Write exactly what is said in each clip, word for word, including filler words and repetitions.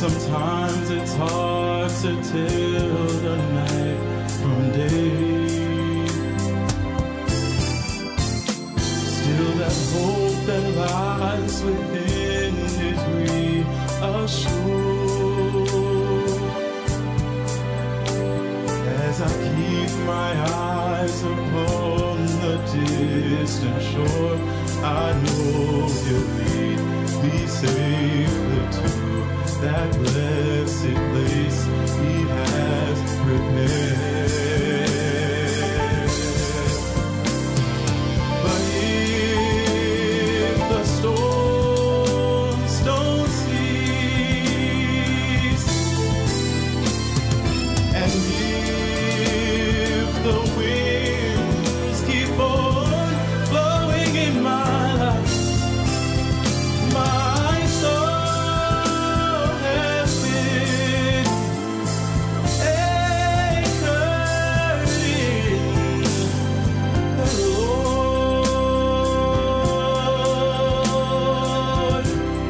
sometimes it's hard to tell the night from day. Still that hope that lies within is reassured. As I keep my eyes upon the distant shore, I know He'll lead me safely to that blessed place He has prepared. But if the storms don't cease, and if the winds keep on blowing in my life, my soul has been anchored in the Lord.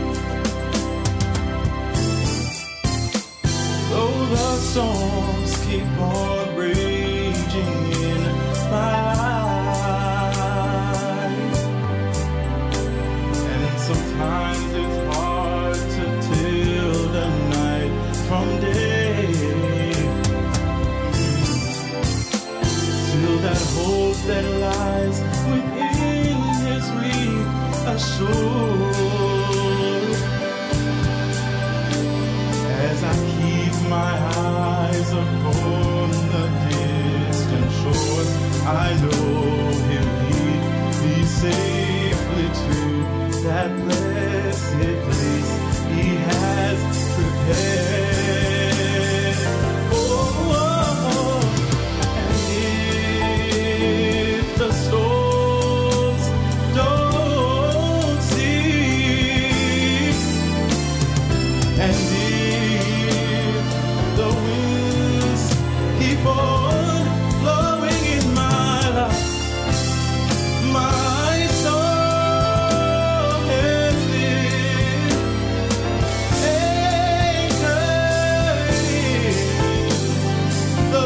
Though the storms keep on raging in my life, and sometimes it's hard to tell the night from day, still that hope that lies within is reassured. As I keep my eyes upon the distant shore, I know He'll lead me safely to that blessed place He has prepared. Oh, oh, oh. And if the storms don't cease, and if the winds keep on blowing in my life, my soul has been anchored in the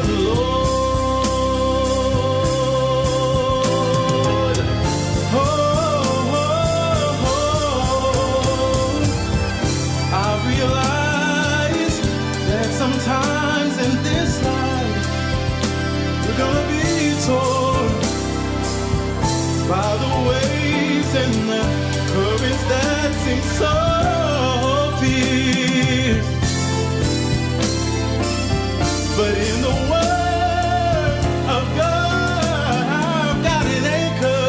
Lord. Oh, oh, oh. I realize that sometimes in this life we're gonna be torn by the waves and the currents that seem so fierce. But in the Word of God, I've got an anchor,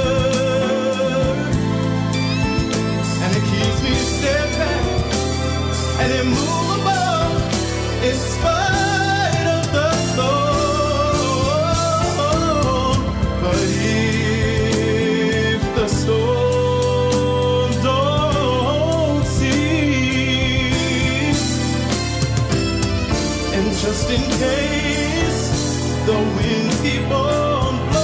and it keeps me steadfast and immovable in spite of the storm. But if the storm don't cease, and just in case the winds keep on blowing,